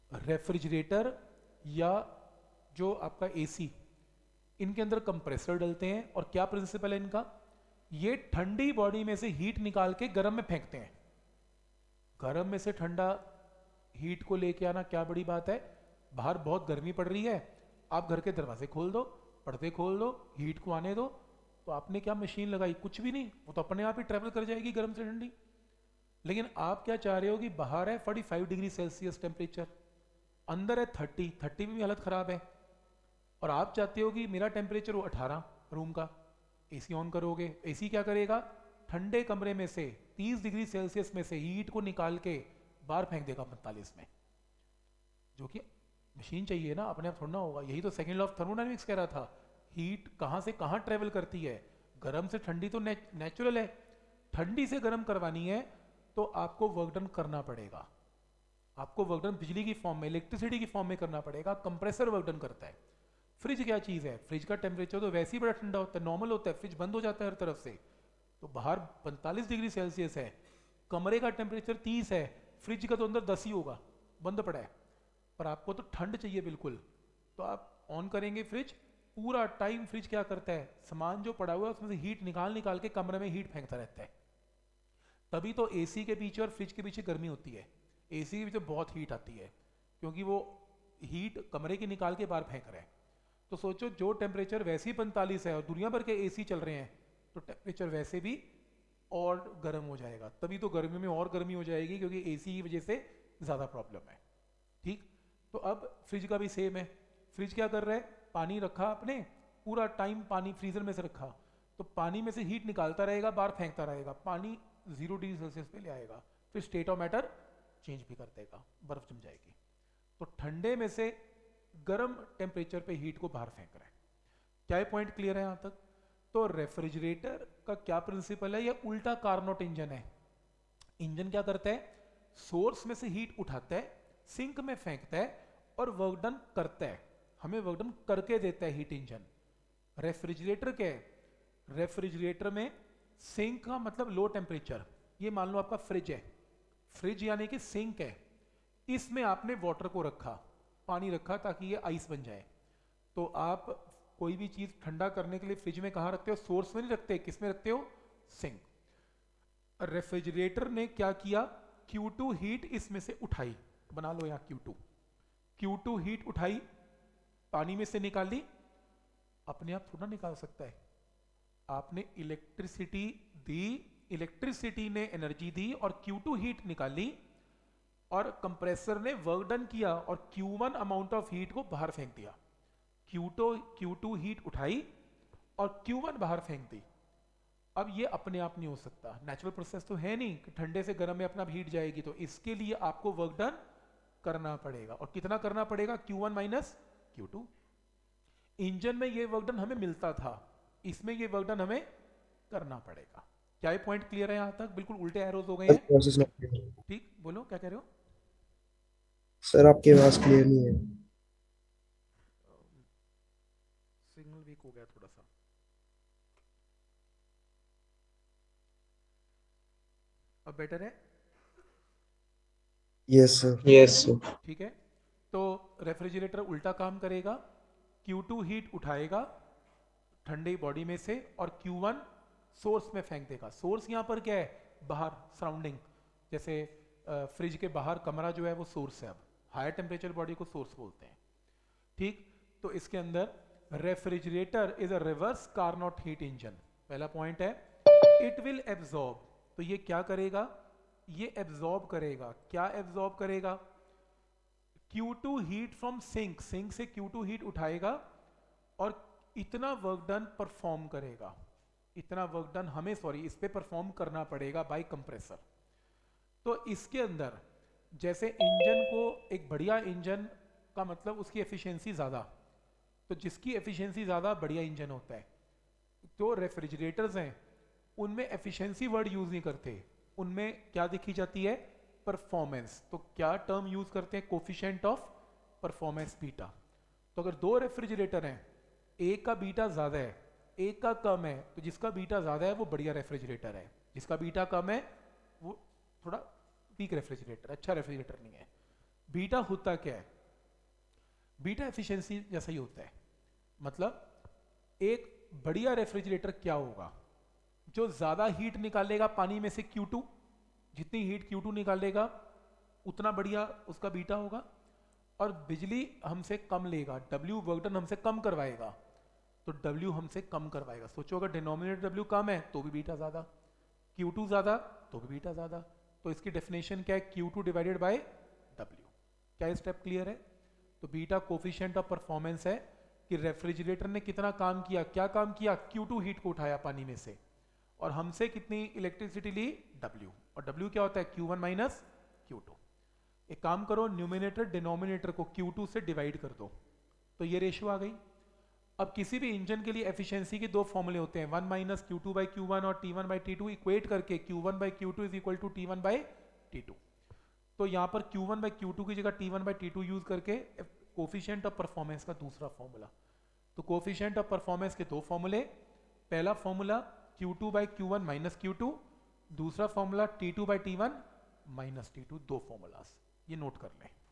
Refrigerator या जो आपका एसी, इनके अंदर कंप्रेसर डलते हैं और क्या प्रिंसिपल है इनका, ये ठंडी बॉडी में से हीट निकाल के गर्म में फेंकते हैं। गर्म में से ठंडा हीट को लेके आना क्या बड़ी बात है। बाहर बहुत गर्मी पड़ रही है, आप घर के दरवाजे खोल दो, पर्दे खोल दो, हीट को आने दो, तो आपने क्या मशीन लगाई, कुछ भी नहीं, वो तो अपने आप ही ट्रेवल कर जाएगी गर्म से ठंडी। लेकिन आप क्या चाह रहे हो कि बाहर है 45 डिग्री सेल्सियस टेम्परेचर, अंदर है 30 में भी हालत खराब है, और आप चाहते हो कि मेरा टेम्परेचर हो 18 रूम का। एसी ऑन करोगे, एसी क्या करेगा, ठंडे कमरे में से 30 डिग्री सेल्सियस में से हीट को निकाल के बाहर फेंक देगा 45 में, जो कि मशीन चाहिए ना, अपने आप थोड़ा ना होगा। यही तो सेकेंड लॉ ऑफ थर्मोडायनेमिक्स कह रहा था, हीट कहाँ से कहाँ ट्रेवल करती है, गर्म से ठंडी तो नेचुरल है, ठंडी से गर्म करवानी है तो आपको वर्क डन करना पड़ेगा, आपको वर्क डन बिजली की फॉर्म में, इलेक्ट्रिसिटी की फॉर्म में करना पड़ेगा। कंप्रेसर वर्क डन करता है। फ्रिज क्या चीज़ है, फ्रिज का टेम्परेचर तो वैसे ही बड़ा ठंडा होता है, नॉर्मल होता है, फ्रिज बंद हो जाता है हर तरफ से, तो बाहर 45 डिग्री सेल्सियस है, कमरे का टेम्परेचर 30 है, फ्रिज का तो अंदर 10 ही होगा, बंद पड़ा है, पर आपको तो ठंड चाहिए बिल्कुल, तो आप ऑन करेंगे फ्रिज, पूरा टाइम फ्रिज क्या करता है, सामान जो पड़ा हुआ है उसमें से हीट निकाल निकाल के कमरे में हीट फेंकता रहता है। तभी तो एसी के पीछे और फ्रिज के पीछे गर्मी होती है, एसी के पीछे बहुत हीट आती है, क्योंकि वो हीट कमरे की निकाल के बाहर फेंक रहे हैं। तो सोचो जो टेम्परेचर वैसे ही 45 है और दुनिया भर के एसी चल रहे हैं, तो टेम्परेचर वैसे भी और गर्म हो जाएगा, तभी तो गर्मी में और गर्मी हो जाएगी, क्योंकि एसी की वजह से ज़्यादा प्रॉब्लम है। ठीक, तो अब फ्रिज का भी सेम है। फ्रिज क्या कर रहा है, पानी रखा आपने, पूरा टाइम पानी फ्रीजर में से रखा, तो पानी में से हीट निकालता रहेगा, बाहर फेंकता रहेगा, पानी 0 डिग्री सेल्सियस पे ले आएगा, फिर स्टेट ऑफ मैटर चेंज भी कर देगा, बर्फ जम जाएगी। तो ठंडे में से गर्म टेम्परेचर पे हीट को बाहर फेंक रहा है। क्या ये पॉइंट क्लियर है यहां तक। तो रेफ्रिजरेटर का क्या प्रिंसिपल है, ये उल्टा कार्नोट इंजन है। इंजन क्या करता है, सोर्स में से हीट उठाता है, सिंक में फेंकता है और वर्क डन करता है, हमें वर्क डन करके देता है हीट इंजन। रेफ्रिजरेटर क्या है, रेफ्रिजरेटर में सिंक का मतलब लो टेम्परेचर, ये मान लो आपका फ्रिज है, फ्रिज यानी कि सिंक है, इसमें आपने वाटर को रखा, पानी रखा ताकि ये आइस बन जाए। तो आप कोई भी चीज ठंडा करने के लिए फ्रिज में कहाँ रखते हो, सोर्स में नहीं रखते, किस में रखते हो, सिंक। रेफ्रिजरेटर ने क्या किया, Q2 हीट इसमें से उठाई, बना लो यहाँ Q2, Q2 हीट उठाई, पानी में से निकाली, अपने आप थोड़ा निकाल सकता है, आपने इलेक्ट्रिसिटी दी, इलेक्ट्रिसिटी ने एनर्जी दी और Q2 हीट निकाली, और कंप्रेसर ने वर्क डन किया और Q1 अमाउंट ऑफ हीट को बाहर फेंक दिया। Q2 हीट उठाई और Q1 बाहर फेंक दी। अब ये अपने आप नहीं हो सकता, नेचुरल प्रोसेस तो है नहीं कि ठंडे से गर्म में अपना हीट जाएगी, तो इसके लिए आपको वर्क डन करना पड़ेगा, और कितना करना पड़ेगा, Q1 माइनस Q2। इंजन में ये वर्क डन हमें मिलता था, इसमें ये वर्क डन हमें करना पड़ेगा। क्या ये पॉइंट क्लियर है यहां तक, बिल्कुल उल्टे एरोज हो गए हैं। Process not clear. ठीक, बोलो क्या कह रहे हो। सर आपकी आवाज क्लियर नहीं है। सिग्नल वीक हो गया थोड़ा सा, अब बेटर है। Yes sir. Yes sir. ठीक है, तो रेफ्रिजरेटर उल्टा काम करेगा, Q2 हीट उठाएगा ठंडी बॉडी में से और Q1 सोर्स में फेंक देगा। सोर्स यहाँ पर क्या है, बाहर सराउंडिंग, जैसे फ्रिज के बाहर कमरा जो है वो सोर्स है, अब हायर टेम्परेचर बॉडी को सोर्स बोलते हैं। ठीक, तो इसके अंदर refrigerator is a reverse Carnot heat engine, पहला पॉइंट है। इट विल एब्जॉर्ब, तो ये क्या करेगा, ये एब्जॉर्ब करेगा, क्या एब्जॉर्ब करेगा, Q2 heat from sink, sink से Q2 हीट उठाएगा और इतना वर्क डन परफॉर्म करेगा, इतना वर्क डन हमें सॉरी इस पे परफॉर्म करना पड़ेगा बाय कंप्रेसर। तो इसके अंदर जैसे इंजन को, एक बढ़िया इंजन का मतलब उसकी एफिशिएंसी ज़्यादा, तो जिसकी एफिशिएंसी ज़्यादा बढ़िया इंजन होता है। तो रेफ्रिजरेटर्स हैं उनमें एफिशिएंसी वर्ड यूज़ नहीं करते, उनमें क्या देखी जाती है, परफॉर्मेंस। तो क्या टर्म यूज़ करते हैं, कोफिशिएंट ऑफ परफॉर्मेंस बीटा। तो अगर दो रेफ्रिजरेटर हैं, एक का बीटा ज़्यादा है एक का कम है, तो जिसका बीटा ज़्यादा है वो बढ़िया रेफ्रिजरेटर है, जिसका बीटा कम है वो थोड़ा वीक रेफ्रिजरेटर, अच्छा रेफ्रिजरेटर नहीं है। बीटा होता क्या है? बीटा एफिशिएंसी जैसा ही होता है। मतलब एक बढ़िया रेफ्रिजरेटर क्या होगा? जो ज्यादा हीट निकालेगा पानी में से Q2, जितनी हीट Q2 निकालेगा उतना बढ़िया उसका बीटा होगा, और बिजली हमसे कम लेगा, W वर्क डन हमसे कम करवाएगा, तो W हमसे कम करवाएगा। सोचो अगर डिनोमिनेटर W कम है तो भी बीटा ज्यादा, Q2 ज्यादा तो भी बीटा ज्यादा। तो इसकी डेफिनेशन क्या है? Q2 divided by W। क्या स्टेप क्लियर है? तो बीटा कोफिशिएंट ऑफ परफॉर्मेंस है कि रेफ्रिजरेटर ने कितना काम किया, क्या काम किया? Q2 हीट को उठाया पानी में से, और हमसे कितनी इलेक्ट्रिसिटी ली? W। और W क्या होता है? Q1 minus Q2। एक काम करो, न्यूमिनेटर डिनोमिनेटर को Q2 से डिवाइड कर दो, तो ये रेशियो आ गई। अब किसी भी इंजन के लिए एफिशिएंसी के दो फॉर्मूले होते हैं, 1 माइनस Q2 बाई Q1 और T1 बाई T2, इक्वेट करके Q1 by Q2 is equal to T1 by T2। तो यहाँ पर Q1 बाई Q2 की जगह T1 बाई T2 यूज करके कोफिशिएंट ऑफ परफॉर्मेंस का दूसरा फॉर्मूला। तो कोफिशिएंट ऑफ परफॉर्मेंस के दो फॉर्मूले, पहला formula Q2 by Q1 minus Q2, दूसरा formula T2 by T1 minus T2, दो फॉर्मूलाज, ये नोट कर लें।